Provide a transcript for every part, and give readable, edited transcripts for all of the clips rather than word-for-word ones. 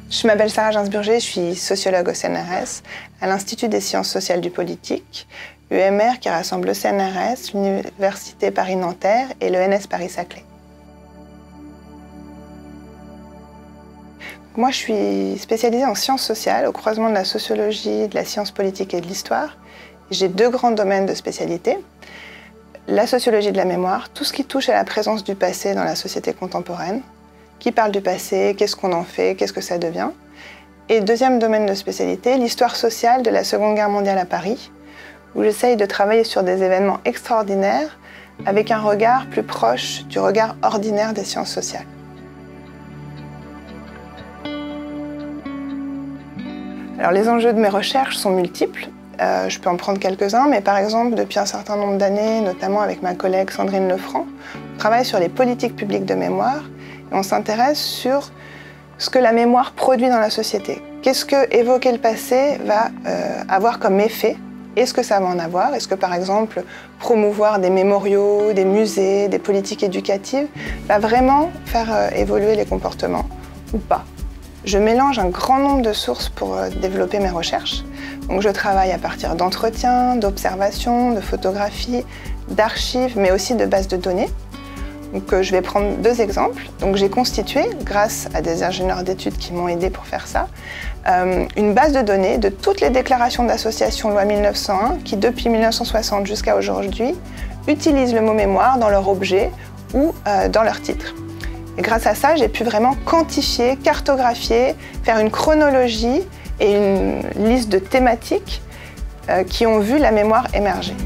Je m'appelle Sarah Gainsburger, je suis sociologue au CNRS, à l'Institut des sciences sociales du politique, UMR qui rassemble le CNRS, l'Université Paris-Nanterre et le NS Paris-Saclay. Moi, je suis spécialisée en sciences sociales, au croisement de la sociologie, de la science politique et de l'histoire. J'ai deux grands domaines de spécialité. La sociologie de la mémoire, tout ce qui touche à la présence du passé dans la société contemporaine. Qui parle du passé, qu'est-ce qu'on en fait, qu'est-ce que ça devient. Et deuxième domaine de spécialité, l'histoire sociale de la Seconde Guerre mondiale à Paris, où j'essaye de travailler sur des événements extraordinaires avec un regard plus proche du regard ordinaire des sciences sociales. Alors, les enjeux de mes recherches sont multiples. Je peux en prendre quelques-uns, mais par exemple, depuis un certain nombre d'années, notamment avec ma collègue Sandrine Lefranc, on travaille sur les politiques publiques de mémoire et on s'intéresse sur ce que la mémoire produit dans la société. Qu'est-ce que évoquer le passé va avoir comme effet? Est-ce que ça va en avoir? Est-ce que, par exemple, promouvoir des mémoriaux, des musées, des politiques éducatives va vraiment faire évoluer les comportements ou pas? Je mélange un grand nombre de sources pour développer mes recherches. Donc, je travaille à partir d'entretiens, d'observations, de photographies, d'archives, mais aussi de bases de données. Donc, je vais prendre deux exemples. Donc, j'ai constitué, grâce à des ingénieurs d'études qui m'ont aidé pour faire ça, une base de données de toutes les déclarations d'association loi 1901 qui, depuis 1960 jusqu'à aujourd'hui, utilisent le mot mémoire dans leur objet ou dans leur titre. Et grâce à ça, j'ai pu vraiment quantifier, cartographier, faire une chronologie et une liste de thématiques qui ont vu la mémoire émerger.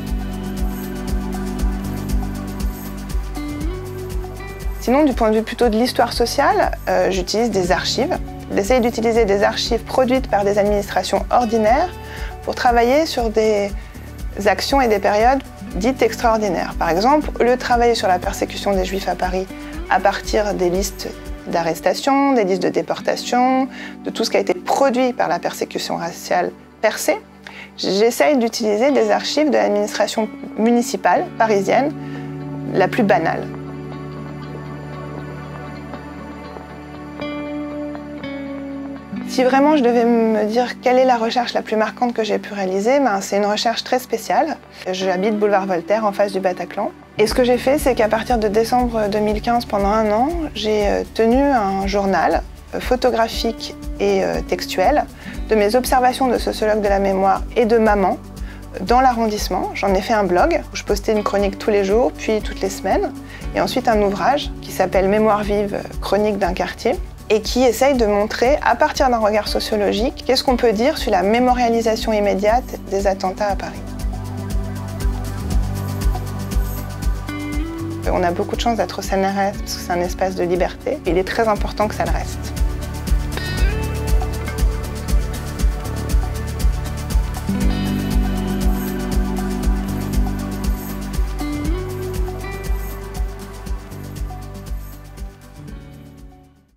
Sinon, du point de vue plutôt de l'histoire sociale, j'utilise des archives. J'essaye d'utiliser des archives produites par des administrations ordinaires pour travailler sur des actions et des périodes dites extraordinaires. Par exemple, au lieu de travailler sur la persécution des Juifs à Paris à partir des listes d'arrestation, des listes de déportation, de tout ce qui a été produit par la persécution raciale percée, j'essaye d'utiliser des archives de l'administration municipale parisienne la plus banale. Si vraiment je devais me dire quelle est la recherche la plus marquante que j'ai pu réaliser, c'est une recherche très spéciale. J'habite boulevard Voltaire, en face du Bataclan. Et ce que j'ai fait, c'est qu'à partir de décembre 2015, pendant un an, j'ai tenu un journal photographique et textuel de mes observations de sociologue de la mémoire et de maman dans l'arrondissement. J'en ai fait un blog où je postais une chronique tous les jours, puis toutes les semaines. Et ensuite un ouvrage qui s'appelle Mémoire vive, chronique d'un quartier, et qui essaye de montrer, à partir d'un regard sociologique, qu'est-ce qu'on peut dire sur la mémorialisation immédiate des attentats à Paris. On a beaucoup de chance d'être au CNRS parce que c'est un espace de liberté. Il est très important que ça le reste.